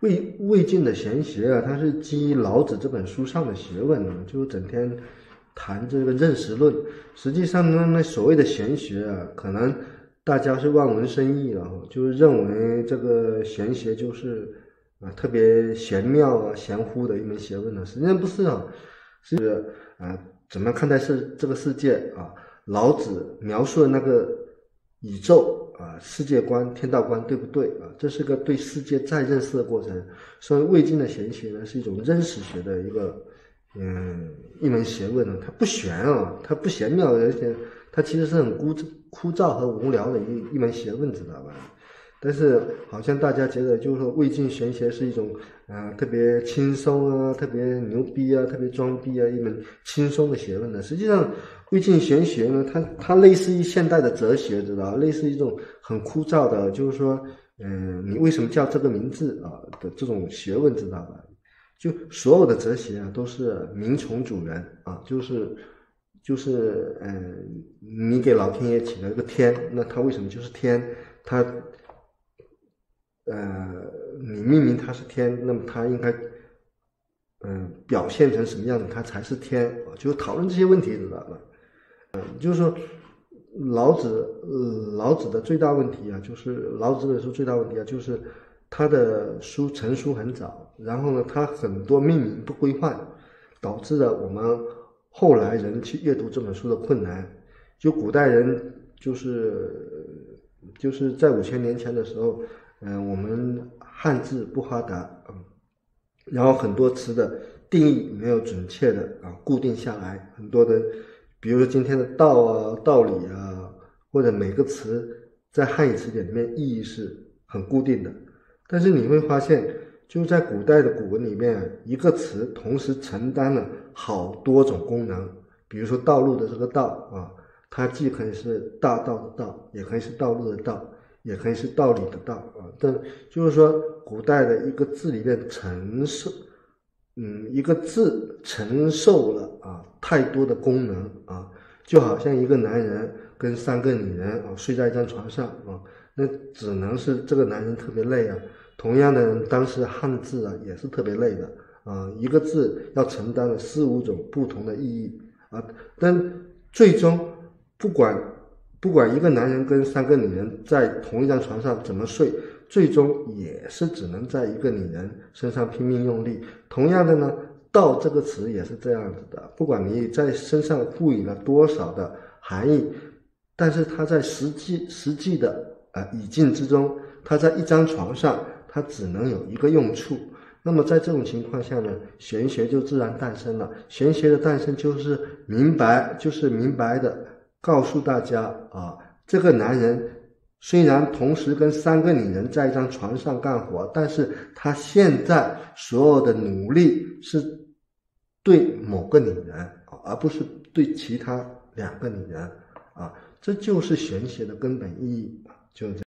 魏晋的闲学啊，它是基于老子这本书上的学问，就整天谈这个认识论。实际上呢，那所谓的闲学啊，可能大家是望文生义了，就是认为这个闲学就是特别玄妙啊、玄乎的一门学问呢。实际上不是啊，是怎么看待这个世界啊？老子描述的那个宇宙世界观、天道观，对不对啊？这是个对世界再认识的过程。所以魏晋的玄学呢，是一种认识学的一门学问呢。它不玄啊，它不玄妙，而且它其实是很枯燥和无聊的一门学问，知道吧？但是好像大家觉得就是说魏晋玄学是一种特别轻松啊、特别牛逼啊、特别装逼啊一门轻松的学问呢。实际上魏晋玄学呢，它类似于现代的哲学，知道吧？类似于一种很枯燥的，就是说你为什么叫这个名字的这种学问，知道吧？就所有的哲学都是名从主人就是你给老天爷起了一个天，那它为什么就是天？它你命名它是天，那么它应该表现成什么样子，它才是天？就讨论这些问题，知道吧？就是说老子的最大问题啊，就是老子这本书最大问题啊，就是他的书成书很早，然后呢，他很多命名不规范，导致了我们后来人去阅读这本书的困难。就古代人就是在5000年前的时候，我们汉字不发达，然后很多词的定义没有准确的固定下来，很多的，比如说今天的道啊、道理啊，或者每个词在汉语词典里面意义是很固定的。但是你会发现，就在古代的古文里面，一个词同时承担了好多种功能。比如说道路的这个道它既可以是大道的道，也可以是道路的道，也可以是道理的道但就是说，古代的一个字里面一个字承受了太多的功能就好像一个男人跟3个女人睡在一张床上那只能是这个男人特别累同样的，当时汉字也是特别累的一个字要承担了4、5种不同的意义但最终不管一个男人跟3个女人在同一张床上怎么睡，最终也是只能在一个女人身上拼命用力。同样的呢，道这个词也是这样子的，不管你在身上赋予了多少的含义，但是它在实际的语境之中，它在一张床上，它只能有一个用处。那么在这种情况下呢，玄学就自然诞生了。玄学的诞生就是明白的告诉大家这个男人虽然同时跟3个女人在一张床上干活，但是他现在所有的努力是对某个女人而不是对其他2个女人这就是玄学的根本意义，就是这样。